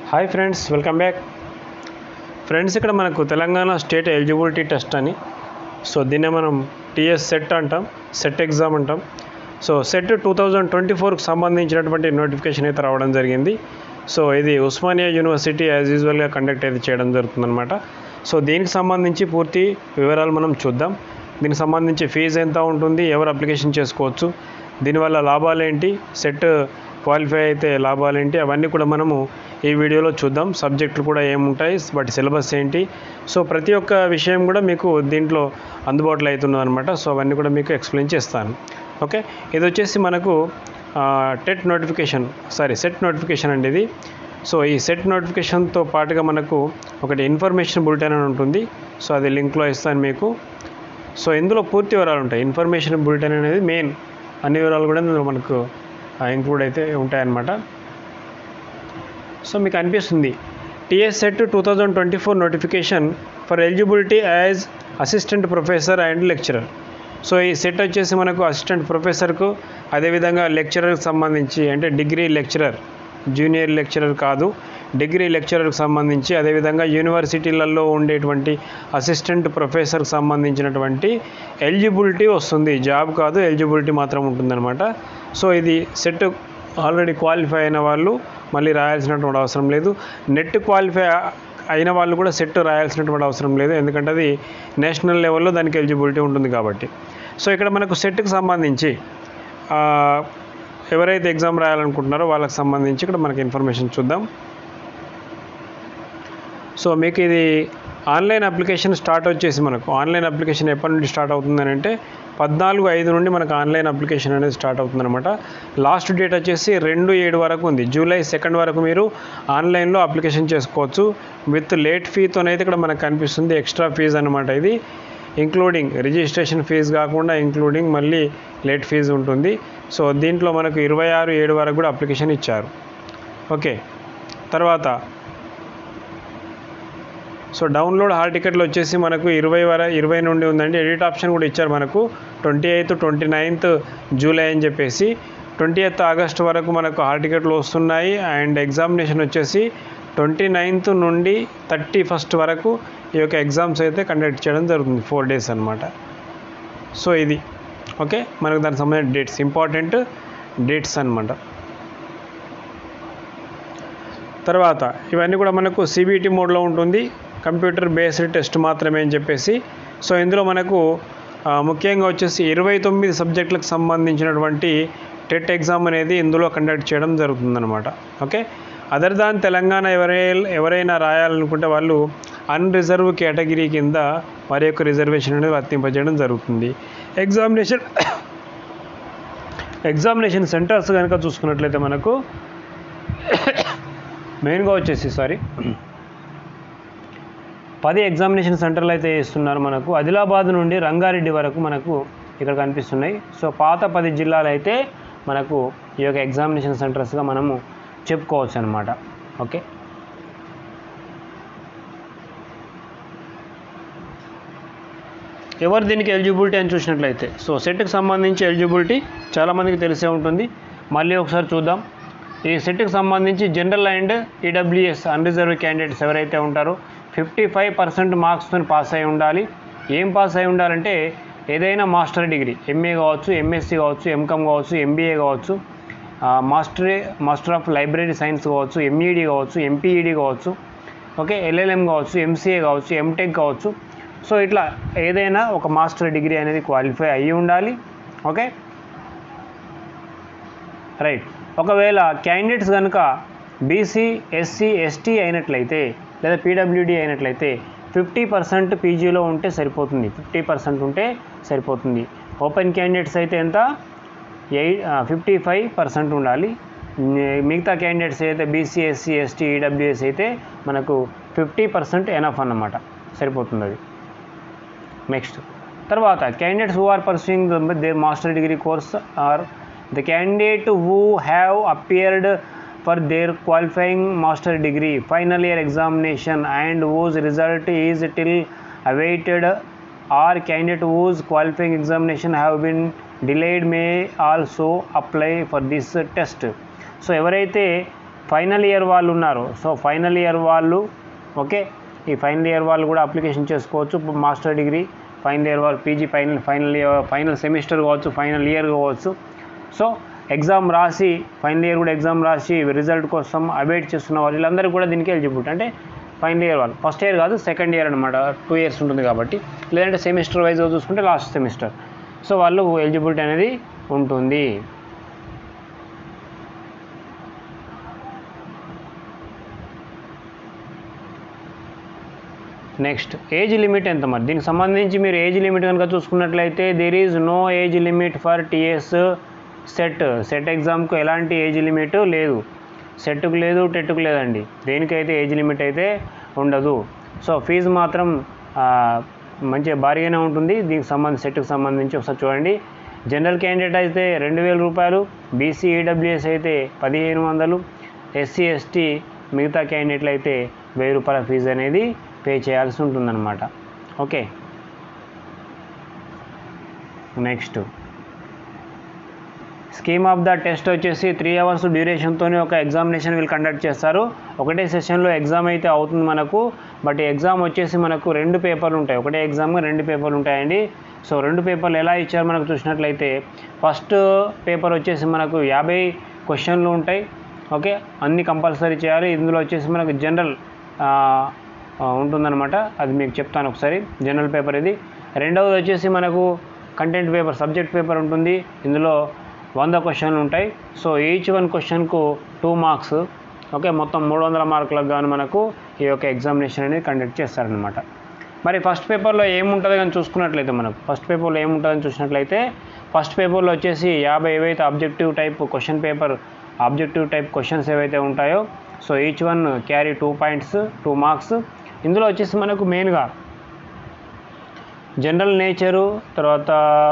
Hi friends, welcome back. Friends, ఇక్కడ మనకు Telangana state eligibility test అని, సో దీన్నే మనం టీఎస్ సెట్ అంటాం, సెట్ ఎగ్జామ్ అంటాం. సో సెట్ 2024కు సంబంధించినటువంటి నోటిఫికేషన్ అయితే రావడం జరిగింది. సో ఇది ఉస్మానియా యూనివర్సిటీ యాజ్ యూజువల్గా కండక్ట్ అయితే చేయడం జరుగుతుందన్నమాట. సో దీనికి సంబంధించి పూర్తి వివరాలు మనం చూద్దాం. దీనికి సంబంధించి ఫీజు ఎంత ఉంటుంది, ఎవరు అప్లికేషన్ చేసుకోవచ్చు, దీనివల్ల లాభాలు ఏంటి, సెట్ క్వాలిఫై అయితే లాభాలు ఏంటి, అవన్నీ కూడా మనము ఈ వీడియోలో చూద్దాం. సబ్జెక్టులు కూడా ఏముంటాయి, వాటి సిలబస్ ఏంటి, సో ప్రతి ఒక్క విషయం కూడా మీకు దీంట్లో అందుబాటులో అవుతున్నది అనమాట. సో అవన్నీ కూడా మీకు ఎక్స్ప్లెయిన్ చేస్తాను. ఓకే, ఇది వచ్చేసి మనకు సెట్ నోటిఫికేషన్ అండి ఇది. సో ఈ సెట్ నోటిఫికేషన్తో పాటుగా మనకు ఒకటి ఇన్ఫర్మేషన్ బులెటిన్ అని ఉంటుంది. సో అది లింక్లో ఇస్తాను మీకు. సో ఇందులో పూర్తి వివరాలు ఉంటాయి. ఇన్ఫర్మేషన్ బులెటిన్ అనేది మెయిన్, అన్ని వివరాలు కూడా ఇందులో మనకు ఇంక్లూడ్ అయితే ఉంటాయన్నమాట. సో మీకు అనిపిస్తుంది TS SET 2024 notification for eligibility as assistant professor and lecturer. So ఈ సెట్ వచ్చేసి మనకు అసిస్టెంట్ ప్రొఫెసర్కు, అదేవిధంగా లెక్చరర్కి సంబంధించి, అంటే డిగ్రీ లెక్చరర్, జూనియర్ లెక్చరర్ కాదు, డిగ్రీ లెక్చరర్కి సంబంధించి, అదేవిధంగా యూనివర్సిటీలలో ఉండేటువంటి అసిస్టెంట్ ప్రొఫెసర్కి సంబంధించినటువంటి ఎలిజిబిలిటీ వస్తుంది. జాబ్ కాదు, ఎలిజిబిలిటీ మాత్రం ఉంటుందన్నమాట. సో ఇది సెట్ ఆల్రెడీ క్వాలిఫై అయిన వాళ్ళు మళ్ళీ రాయాల్సినటువంటి అవసరం లేదు. నెట్ క్వాలిఫై అయిన వాళ్ళు కూడా సెట్ రాయాల్సినటువంటి అవసరం లేదు, ఎందుకంటే అది నేషనల్ లెవెల్లో దానికి ఎలిజిబిలిటీ ఉంటుంది కాబట్టి. సో ఇక్కడ మనకు సెట్కి సంబంధించి ఎవరైతే ఎగ్జామ్ రాయాలనుకుంటున్నారో వాళ్ళకి సంబంధించి ఇక్కడ మనకి ఇన్ఫర్మేషన్ చూద్దాం. సో మీకు ఇది ఆన్లైన్ అప్లికేషన్ స్టార్ట్ వచ్చేసి, మనకు ఆన్లైన్ అప్లికేషన్ ఎప్పటి నుండి స్టార్ట్ అవుతుందని అంటే 14/5 నుండి మనకు ఆన్లైన్ అప్లికేషన్ అనేది స్టార్ట్ అవుతుందన్నమాట. లాస్ట్ డేట్ వచ్చేసి 2/7 వరకు ఉంది. జూలై 2 వరకు మీరు ఆన్లైన్లో అప్లికేషన్ చేసుకోవచ్చు. విత్ లేట్ ఫీతోనైతే ఇక్కడ మనకు కనిపిస్తుంది ఎక్స్ట్రా ఫీజు అనమాట. ఇది ఇంక్లూడింగ్ రిజిస్ట్రేషన్ ఫీజు కాకుండా ఇంక్లూడింగ్ మళ్ళీ లేట్ ఫీజు ఉంటుంది. సో దీంట్లో మనకు 26/7 వరకు కూడా అప్లికేషన్ ఇచ్చారు. ఓకే, తర్వాత సో డౌన్లోడ్ హాల్ టికెట్లు వచ్చేసి మనకు 20 నుండి ఉందండి. ఎడిట్ ఆప్షన్ కూడా ఇచ్చారు మనకు 28th, 29th జూలై అని చెప్పేసి. 20th ఆగస్ట్ వరకు మనకు హాల్ టికెట్లు వస్తున్నాయి. అండ్ ఎగ్జామినేషన్ వచ్చేసి 29th నుండి 31st వరకు ఈ యొక్క ఎగ్జామ్స్ అయితే కండక్ట్ చేయడం జరుగుతుంది. 4 days అనమాట. సో ఇది ఓకే, మనకు దానికి సంబంధించిన డేట్స్, ఇంపార్టెంట్ డేట్స్ అనమాట. తర్వాత ఇవన్నీ కూడా మనకు సిబిటి మోడ్లో ఉంటుంది, కంప్యూటర్ బేస్డ్ టెస్ట్ మాత్రమే అని చెప్పేసి. సో ఇందులో మనకు ముఖ్యంగా వచ్చేసి 29 సబ్జెక్టులకు సంబంధించినటువంటి టెట్ ఎగ్జామ్ అనేది ఇందులో కండక్ట్ చేయడం జరుగుతుందన్నమాట. ఓకే, అదర్ దాన్ తెలంగాణ ఎవరైనా రాయాలనుకుంటే వాళ్ళు అన్రిజర్వ్ కేటగిరీ కింద వారి యొక్క రిజర్వేషన్ అనేది వర్తింపజేయడం జరుగుతుంది. ఎగ్జామినేషన్ సెంటర్స్ కనుక చూసుకున్నట్లయితే మనకు మెయిన్గా వచ్చేసి 10 ఎగ్జామినేషన్ సెంటర్లు అయితే ఇస్తున్నారు. మనకు ఆదిలాబాద్ నుండి రంగారెడ్డి వరకు మనకు ఇక్కడ కనిపిస్తున్నాయి. సో పాత 10 జిల్లాలు అయితే మనకు ఈ యొక్క ఎగ్జామినేషన్ సెంటర్స్గా మనము చెప్పుకోవచ్చు అనమాట. ఓకే, ఎవరు దీనికి ఎలిజిబిలిటీ అని చూసినట్లయితే, సో సెట్కి సంబంధించి ఎలిజిబిలిటీ చాలామందికి తెలిసే ఉంటుంది. మళ్ళీ ఒకసారి చూద్దాం. ఈ సెట్కి సంబంధించి general and EWS unreserved candidates ఎవరైతే ఉంటారో 55% మార్క్స్తో పాస్ అయి ఉండాలి. ఏం పాస్ అయి ఉండాలంటే ఏదైనా మాస్టర్ డిగ్రీ, ఎంఏ కావచ్చు, ఎంఎస్సి కావచ్చు, ఎంకామ్ కావచ్చు, ఎంబీఏ కావచ్చు, మాస్టర్ ఆఫ్ లైబ్రరీ సైన్స్ కావచ్చు, ఎంఈడి కావచ్చు, ఎంపీఈడి కావచ్చు, ఓకే, ఎల్ఎల్ఎం కావచ్చు, ఎంసీఏ కావచ్చు, ఎంటెక్ కావచ్చు. సో ఇట్లా ఏదైనా ఒక మాస్టర్ డిగ్రీ అనేది క్వాలిఫై అయ్యి ఉండాలి. Okay, right. ఒకవేళ క్యాండిడేట్స్ కనుక బీసీ, ఎస్సీ, ఎస్టీ అయినట్లయితే లేదా పీడబ్ల్యూడీ అయినట్లయితే 50% పీజీలో ఉంటే సరిపోతుంది. 50% ఉంటే సరిపోతుంది. ఓపెన్ క్యాండిడేట్స్ అయితే ఎంత, 55% ఉండాలి. మిగతా క్యాండిడేట్స్ అయితే బీసీ, ఎస్సీ, ఎస్టీ, ఈడబ్ల్యూఎస్ అయితే మనకు 50% ఎనఫ్ అన్నమాట, సరిపోతుంది అది. నెక్స్ట్ తర్వాత candidates who are pursuing their master degree course or the candidate who have appeared for their qualifying master degree final year examination and whose result is still awaited, or candidate whose qualifying examination have been delayed may also apply for this test. So ఎవరైతే final year వాళ్ళు ఉన్నారు. So final year వాళ్ళు okay, ఈ final year వాళ్ళు కూడా application చేసుకోవచ్చు. Master degree final year వాళ్ళు, PG final semester కావచ్చు, ఫైనల్ ఇయర్ కావచ్చు. సో ఎగ్జామ్ రాసి ఫైనల్ ఇయర్ కూడా ఎగ్జామ్ రాసి రిజల్ట్ కోసం అవైట్ చేస్తున్న వాళ్ళు వీళ్ళందరూ కూడా దీనికి ఎలిజిబిలిటీ. అంటే ఫైనల్ ఇయర్ వాళ్ళు, ఫస్ట్ ఇయర్ కాదు సెకండ్ ఇయర్ అనమాట, 2 years ఉంటుంది కాబట్టి. లేదంటే సెమిస్టర్ వైజ్గా చూసుకుంటే లాస్ట్ సెమిస్టర్. సో వాళ్ళు ఎలిజిబిలిటీ అనేది ఉంటుంది. నెక్స్ట్ ఏజ్ లిమిట్ ఎంత మరి, దీనికి సంబంధించి మీరు ఏజ్ లిమిట్ కనుక చూసుకున్నట్లయితే there is no age limit for TS SET ఎగ్జామ్కు ఎలాంటి ఏజ్ లిమిట్ లేదు. సెట్కు లేదు, టెట్కు లేదండి, దేనికైతే ఏజ్ లిమిట్ అయితే ఉండదు. సో ఫీజు మాత్రం మంచిగా భారీగానే ఉంటుంది దీనికి సంబంధించి. సెట్కి సంబంధించి ఒకసారి చూడండి. జనరల్ క్యాండిడేట్ అయితే 2000 రూపాయలు, బీసీ ఈడబ్ల్యూఎస్ అయితే 1500, ఎస్సీ ఎస్టీ మిగతా క్యాండిడేట్లు అయితే 1000 రూపాయల ఫీజు అనేది పే చేయాల్సి ఉంటుందన్నమాట. Okay, next scheme of the test వచ్చేసి 3 hours డ్యూరేషన్తోనే ఒక ఎగ్జామినేషన్ వీళ్ళు కండక్ట్ చేస్తారు. ఒకటే సెషన్లో ఎగ్జామ్ అయితే అవుతుంది మనకు. బట్ ఈ ఎగ్జామ్ వచ్చేసి మనకు 2 పేపర్లు ఉంటాయి. ఒకటే ఎగ్జామ్గా 2 పేపర్లు ఉంటాయండి. సో 2 పేపర్లు ఎలా ఇచ్చారు మనకు చూసినట్లయితే, ఫస్ట్ పేపర్ వచ్చేసి మనకు 50 క్వశ్చన్లు ఉంటాయి. ఓకే, అన్నీ కంపల్సరీ చేయాలి. ఇందులో వచ్చేసి మనకు జనరల్ ఉంటుందన్నమాట, అది మీకు చెప్తాను ఒకసారి. జనరల్ పేపర్ ఇది. రెండవది వచ్చేసి మనకు కంటెంట్ పేపర్, సబ్జెక్ట్ పేపర్ ఉంటుంది. ఇందులో 100 క్వశ్చన్లు ఉంటాయి. సో ఈచ్ 1 క్వశ్చన్కు 2 marks. ఓకే, మొత్తం 300 మార్కులకు గాను మనకు ఈ యొక్క ఎగ్జామినేషన్ అనేది కండక్ట్ చేస్తారనమాట. మరి ఫస్ట్ పేపర్లో ఏముంటుంది కానీ చూసుకున్నట్లయితే, మనకు ఫస్ట్ పేపర్లో ఏముంటుందని చూసినట్లయితే, ఫస్ట్ పేపర్లో వచ్చేసి 50 ఏవైతే objective type question paper, objective type questions ఏవైతే ఉంటాయో, so each 1 carry 2 points, 2 marks. ఇందులో వచ్చేసి మనకు మెయిన్గా జనరల్ నేచరు, తర్వాత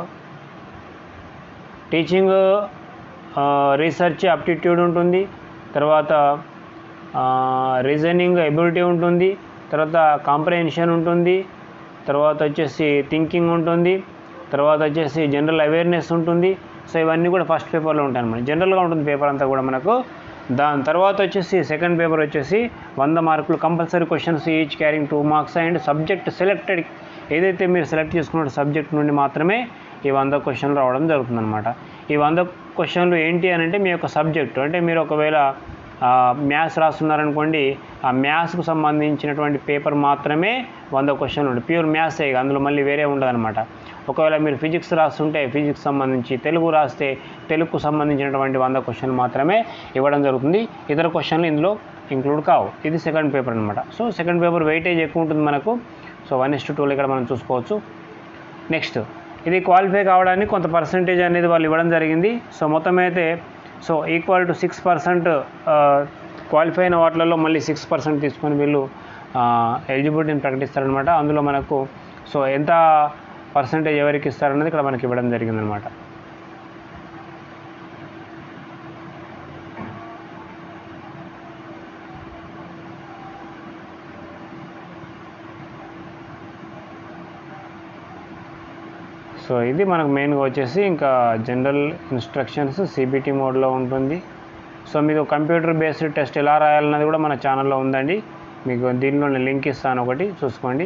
టీచింగ్, రీసెర్చ్ అప్టిట్యూడ్ ఉంటుంది, తర్వాత రీజనింగ్ ఎబిలిటీ ఉంటుంది, తర్వాత కాంప్రహెన్షన్ ఉంటుంది, తర్వాత వచ్చేసి థింకింగ్ ఉంటుంది, తర్వాత వచ్చేసి జనరల్ అవేర్నెస్ ఉంటుంది. సో ఇవన్నీ కూడా ఫస్ట్ పేపర్లో ఉంటాయి అన్నమాట. జనరల్గా ఉంటుంది పేపర్ అంతా కూడా మనకు. దాని తర్వాత వచ్చేసి సెకండ్ పేపర్ వచ్చేసి 100 మార్కులు compulsory questions, each carrying 2 marks. And subject selected, ఏదైతే మీరు సెలెక్ట్ చేసుకున్న సబ్జెక్ట్ నుండి మాత్రమే ఈ 100 క్వశ్చన్లు రావడం జరుగుతుందన్నమాట. ఈ 100 క్వశ్చన్లు ఏంటి అని అంటే మీ యొక్క సబ్జెక్టు, అంటే మీరు ఒకవేళ మ్యాథ్స్ రాస్తున్నారనుకోండి, ఆ మ్యాథ్స్కు సంబంధించినటువంటి పేపర్ మాత్రమే 100 క్వశ్చన్లు ఉంటాయి. ప్యూర్ మ్యాథ్స్, అందులో మళ్ళీ వేరే ఉండదన్నమాట. ఒకవేళ మీరు ఫిజిక్స్ రాస్తుంటే ఫిజిక్స్ సంబంధించి, తెలుగు రాస్తే తెలుగుకు సంబంధించినటువంటి 100 క్వశ్చన్లు మాత్రమే ఇవ్వడం జరుగుతుంది. ఇతర క్వశ్చన్లు ఇందులో ఇంక్లూడ్ కావు. ఇది సెకండ్ పేపర్ అనమాట. సో సెకండ్ పేపర్ వెయిటేజ్ ఎక్కువ ఉంటుంది మనకు. సో 1:2 ఇక్కడ మనం చూసుకోవచ్చు. నెక్స్ట్ ఇది క్వాలిఫై కావడానికి కొంత పర్సంటేజ్ అనేది వాళ్ళు ఇవ్వడం జరిగింది. సో మొత్తం అయితే సో ఈక్వల్ టు 6% క్వాలిఫై అయిన వాటిలలో మళ్ళీ 6% తీసుకొని వీళ్ళు ఎలిజిబిలిటీని ప్రకటిస్తారనమాట. అందులో మనకు సో ఎంత పర్సంటేజ్ ఎవరికి ఇస్తారన్నది ఇక్కడ మనకి ఇవ్వడం జరిగిందనమాట. సో ఇది మనకు మెయిన్గా వచ్చేసి ఇంకా జనరల్ ఇన్స్ట్రక్షన్స్ సిబిటి మోడ్లో ఉంటుంది. సో మీకు కంప్యూటర్ బేస్డ్ టెస్ట్ ఎలా రాయాలన్నది కూడా మన ఛానల్లో ఉందండి. మీకు దీనిలో నేను లింక్ ఇస్తాను, ఒకటి చూసుకోండి.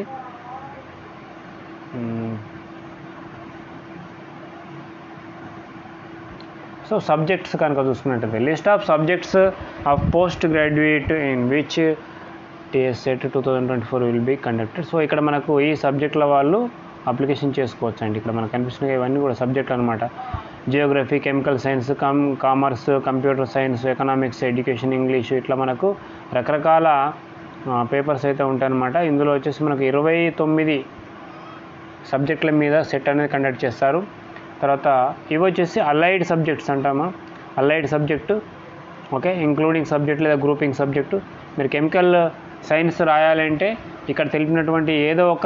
సో సబ్జెక్ట్స్ కనుక చూసుకున్నట్టయితే, list of subjects of post graduate in which TS SET 2024 will be conducted. So ఇక్కడ మనకు ఈ సబ్జెక్టుల వాళ్ళు అప్లికేషన్ చేసుకోవచ్చు అండి. ఇక్కడ మనకు కనిపిస్తున్నాయి ఇవన్నీ కూడా సబ్జెక్టులు అనమాట. Geography, chemical science, commerce, computer science, economics, education, English, ఇట్లా మనకు రకరకాల పేపర్స్ అయితే ఉంటాయన్నమాట. ఇందులో వచ్చేసి మనకు 29 సబ్జెక్టుల మీద సెట్ అనేది కండక్ట్ చేస్తారు. తర్వాత ఇవి వచ్చేసి అలైడ్ సబ్జెక్ట్స్ అంటామా, allied subject. Okay, including subject లేదా గ్రూపింగ్ సబ్జెక్టు. మీరు కెమికల్ సైన్స్ రాయాలంటే ఇక్కడ తెలిపినటువంటి ఏదో ఒక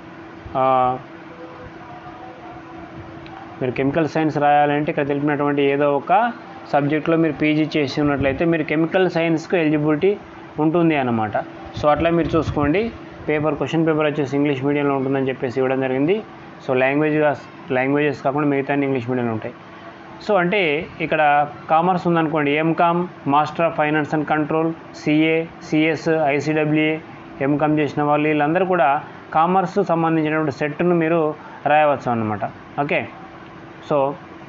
మీరు కెమికల్ సైన్స్ రాయాలంటే ఇక్కడ తెలిపినటువంటి ఏదో ఒక సబ్జెక్ట్లో మీరు పీజీ చేసి ఉన్నట్లయితే మీరు కెమికల్ సైన్స్కు ఎలిజిబిలిటీ ఉంటుంది అన్నమాట. సో అట్లా మీరు చూసుకోండి. క్వశ్చన్ పేపర్ వచ్చేసి ఇంగ్లీష్ మీడియంలో ఉంటుందని చెప్పేసి ఇవ్వడం జరిగింది. సో లాంగ్వేజెస్ కాకుండా మిగతా ఇంగ్లీష్ మీడియంలో ఉంటాయి. సో అంటే ఇక్కడ కామర్స్ ఉందనుకోండి, MCom, master of finance and control, CA, CS, ICWA, MCom చేసిన వాళ్ళు వీళ్ళందరూ కూడా కామర్స్ సంబంధించినటువంటి సెట్ను మీరు రాయవచ్చు అన్నమాట. ఓకే, సో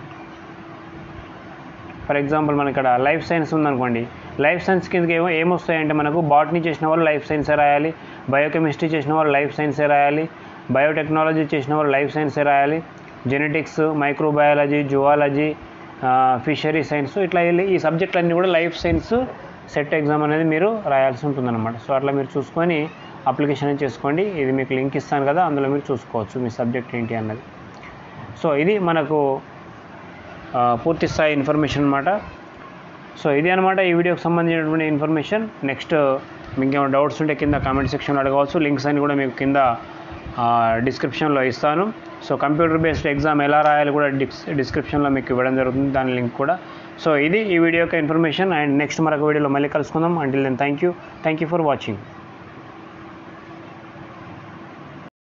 ఫర్ ఎగ్జాంపుల్ మన ఇక్కడ లైఫ్ సైన్స్ ఉందనుకోండి, లైఫ్ సైన్స్ కిందకి ఏమొస్తాయంటే మనకు బాటనీ చేసిన వాళ్ళు లైఫ్ సైన్సే రాయాలి, బయోకెమిస్ట్రీ చేసిన వాళ్ళు లైఫ్ సైన్సే రాయాలి, బయోటెక్నాలజీ చేసిన వాళ్ళు లైఫ్ సైన్సే రాయాలి, genetics, microbiology, zoology, fishery science, ఇట్లా ఈ సబ్జెక్టులన్నీ కూడా లైఫ్ సైన్స్ సెట్ ఎగ్జామ్ అనేది మీరు రాయాల్సి ఉంటుందన్నమాట. సో అట్లా మీరు చూసుకొని అప్లికేషన్ చేసుకోండి. ఇది మీకు లింక్ ఇస్తాను కదా, అందులో మీరు చూసుకోవచ్చు మీ సబ్జెక్ట్ ఏంటి అన్నది. సో ఇది మనకు పూర్తి స్థాయి ఇన్ఫర్మేషన్ అనమాట. సో ఇది అనమాట ఈ వీడియోకి సంబంధించినటువంటి ఇన్ఫర్మేషన్. నెక్స్ట్ మీకు ఏమైనా డౌట్స్ ఉంటే కింద కామెంట్ సెక్షన్లో అడగవచ్చు. లింక్స్ అన్ని కూడా మీకు కింద డిస్క్రిప్షన్లో ఇస్తాను. సో కంప్యూటర్ బేస్డ్ ఎగ్జామ్ ఎలా రాయాలి కూడా డిస్క్రిప్షన్లో మీకు ఇవ్వడం జరుగుతుంది, దాని లింక్ కూడా. సో ఇది ఈ వీడియో యొక్క ఇన్ఫర్మేషన్. అండ్ నెక్స్ట్ మరొక వీడియోలో మళ్ళీ కలుసుకుందాం. Until then thank you for watching.